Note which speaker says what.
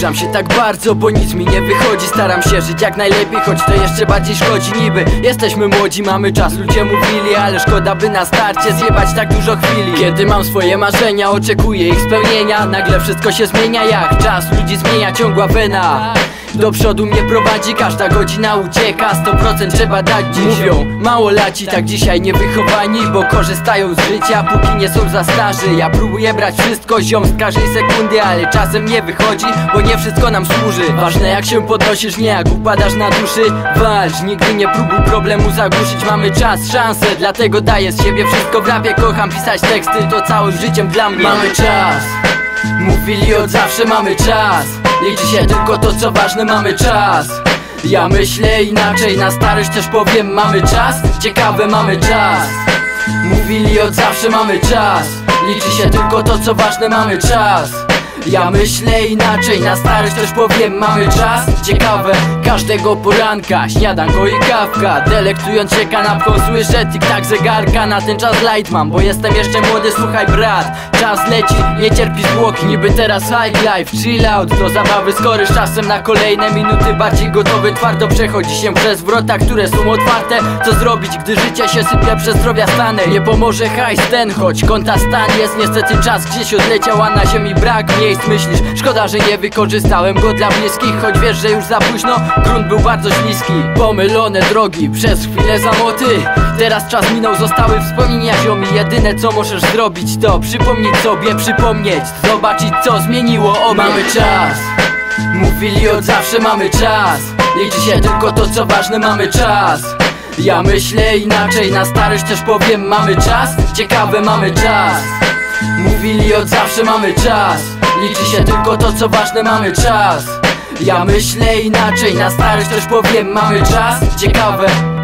Speaker 1: Wkurzam się tak bardzo, bo nic mi nie wychodzi. Staram się żyć jak najlepiej, choć to jeszcze bardziej szkodzi. Niby jesteśmy młodzi, mamy czas, ludzie mówili, ale szkoda by na starcie zjebać tak dużo chwili. Kiedy mam swoje marzenia, oczekuję ich spełnienia. Nagle wszystko się zmienia, jak czas ludzi zmienia ciągła wena. Do przodu mnie prowadzi, każda godzina ucieka, 100% trzeba dać dziś. Mówią, mało laci, tak dzisiaj niewychowani, bo korzystają z życia, póki nie są za starzy. Ja próbuję brać wszystko, ziom z każdej sekundy, ale czasem nie wychodzi, bo nie wszystko nam służy. Ważne jak się podnosisz, nie jak upadasz na duszy. Walcz, nigdy nie próbuj problemu zagłuszyć. Mamy czas, szansę, dlatego daję z siebie wszystko. W rapie kocham pisać teksty, to całym życiem dla mnie. Mamy czas, mówili od zawsze, mamy czas. Liczy się tylko to co ważne, mamy czas. Ja myślę inaczej, na starość też powiem, mamy czas. Ciekawe, mamy czas. Mówili od zawsze, mamy czas. Liczy się tylko to co ważne, mamy czas. Ja myślę inaczej, na starość też powiem, mamy czas. Ciekawe, każdego poranka śniadanko i kawka, delektując się kanapką słyszę tik-tak zegarka. Na ten czas light mam, bo jestem jeszcze młody, słuchaj brat. Czas leci, nie cierpi zwłoki, niby teraz high life, chill out. Do zabawy skory z czasem na kolejne minuty, bardziej gotowy, twardo przechodzi się przez wrota, które są otwarte. Co zrobić, gdy życie się sypie, przez zdrowia stanę. Nie pomoże hajs ten, choć konta stan jest. Niestety czas gdzieś odleciał, a na ziemi brak miejsc. Myślisz, szkoda, że nie wykorzystałem go dla bliskich, choć wiesz, że już za późno, grunt był bardzo śliski. Pomylone drogi, przez chwilę zamoty. Teraz czas minął, zostały wspomnienia ziomi. Jedyne co możesz zrobić to przypomnieć sobie, przypomnieć, zobaczyć co zmieniło obie. Mamy czas, mówili od zawsze, mamy czas. Liczy się tylko to co ważne, mamy czas. Ja myślę inaczej, na starość też powiem, mamy czas. Ciekawe, mamy czas. Mówili od zawsze, mamy czas. Liczy się tylko to co ważne, mamy czas. Ja myślę inaczej, na starość też powiem, mamy czas. Ciekawe.